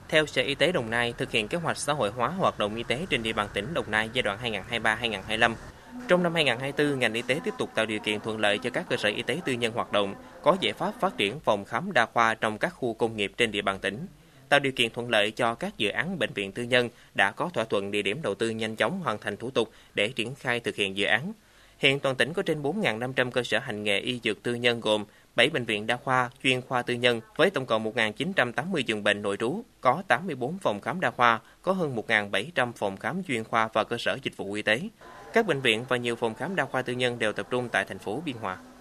Theo Sở Y tế Đồng Nai, thực hiện kế hoạch xã hội hóa hoạt động y tế trên địa bàn tỉnh Đồng Nai giai đoạn 2023-2025. Trong năm 2024, ngành y tế tiếp tục tạo điều kiện thuận lợi cho các cơ sở y tế tư nhân hoạt động, có giải pháp phát triển phòng khám đa khoa trong các khu công nghiệp trên địa bàn tỉnh. Tạo điều kiện thuận lợi cho các dự án bệnh viện tư nhân đã có thỏa thuận địa điểm đầu tư nhanh chóng hoàn thành thủ tục để triển khai thực hiện dự án. Hiện toàn tỉnh có trên 4.500 cơ sở hành nghề y dược tư nhân gồm 7 bệnh viện đa khoa, chuyên khoa tư nhân với tổng cộng 1.980 giường bệnh nội trú, có 84 phòng khám đa khoa, có hơn 1.700 phòng khám chuyên khoa và cơ sở dịch vụ y tế. Các bệnh viện và nhiều phòng khám đa khoa tư nhân đều tập trung tại thành phố Biên Hòa.